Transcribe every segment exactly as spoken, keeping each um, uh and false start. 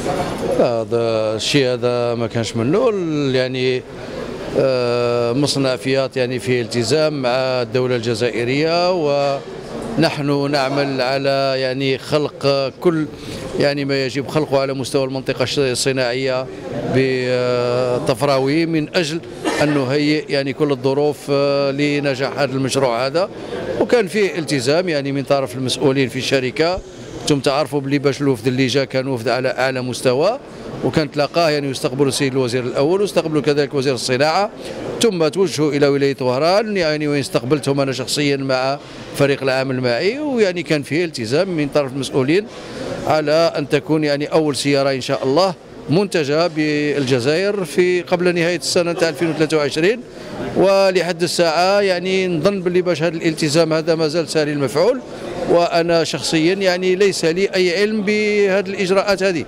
هذا الشيء هذا ما كانش منه يعني. آه، مصنع فياط يعني فيه التزام مع الدولة الجزائرية، ونحن نعمل على يعني خلق كل يعني ما يجب خلقه على مستوى المنطقة الصناعية بطفراوي من أجل أن نهيئ يعني كل الظروف لنجاح هذا المشروع هذا. وكان فيه التزام يعني من طرف المسؤولين في الشركة. انتم تعرفوا بلي باش الوفد اللي جا كان وفد على اعلى مستوى، وكان تلاقاه يعني يستقبل السيد الوزير الاول واستقبلوا كذلك وزير الصناعه، ثم توجهوا الى ولايه وهران يعني وين استقبلتهم انا شخصيا مع فريق العمل معي. ويعني كان فيه التزام من طرف المسؤولين على ان تكون يعني اول سياره ان شاء الله منتجه بالجزائر في قبل نهايه السنه تاع ألفين وثلاثة وعشرين. ولحد الساعه يعني نظن باللي باش هذا الالتزام هذا مازال ساري المفعول، وانا شخصيا يعني ليس لي اي علم بهذه الاجراءات هذه.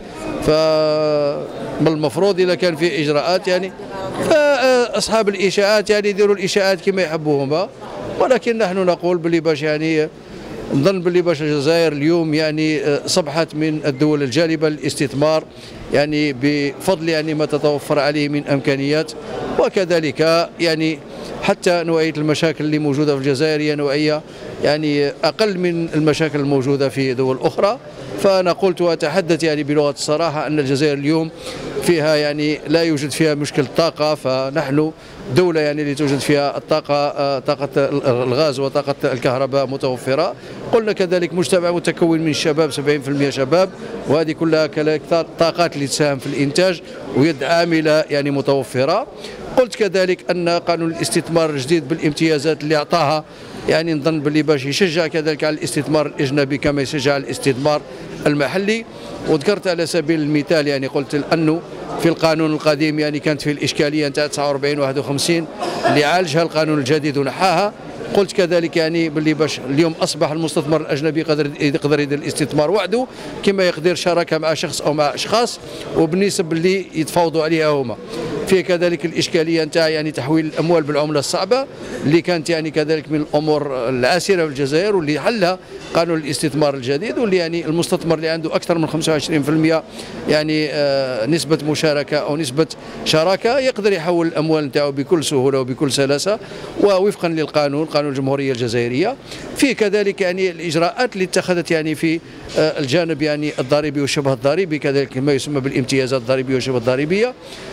فالمفروض اذا كان في اجراءات يعني فاصحاب الاشاعات يعني يديروا الاشاعات كما يحبوهم، ولكن نحن نقول باللي باش يعني نظن باللي باش الجزائر اليوم يعني صبحت من الدول الجالبه للاستثمار يعني بفضل يعني ما تتوفر عليه من امكانيات، وكذلك يعني حتى نوعيه المشاكل اللي موجوده في الجزائر هي نوعيه يعني اقل من المشاكل الموجوده في دول اخرى. فانا قلت واتحدث يعني بلغه الصراحه ان الجزائر اليوم فيها يعني لا يوجد فيها مشكل طاقه، فنحن دولة يعني اللي توجد فيها الطاقة طاقة الغاز وطاقة الكهرباء متوفرة. قلنا كذلك مجتمع متكون من الشباب سبعين بالمئة شباب، وهذه كلها كذلك طاقات اللي تساهم في الإنتاج ويد عاملة يعني متوفرة. قلت كذلك أن قانون الاستثمار الجديد بالامتيازات اللي أعطاها يعني نظن باللي باش يشجع كذلك على الاستثمار الأجنبي كما يشجع على الاستثمار المحلي. وذكرت على سبيل المثال يعني قلت أنه في القانون القديم يعني كانت فيه الإشكالية نتاع تسعة وأربعين واحد وخمسين اللي عالجها القانون الجديد ونحاها. قلت كذلك يعني باللي باش اليوم اصبح المستثمر الاجنبي يقدر يقدر يدير الاستثمار وحده كما يقدر شراكه مع شخص او مع اشخاص وبالنسب اللي يتفاوضوا عليها هما. فيه كذلك الاشكاليه نتاع يعني تحويل الاموال بالعمله الصعبه اللي كانت يعني كذلك من الامور العسيره في الجزائر واللي حلها قانون الاستثمار الجديد، واللي يعني المستثمر اللي عنده اكثر من خمسة وعشرين بالمئة يعني آه نسبه مشاركه او نسبه شراكه يقدر يحول الاموال نتاعو بكل سهوله وبكل سلاسه ووفقا للقانون قانون الجمهوريه الجزائريه. فيه كذلك يعني الاجراءات اللي اتخذت يعني في آه الجانب يعني الضريبي والشبه الضريبي كذلك ما يسمى بالامتيازات الضريبيه والشبه الضريبيه.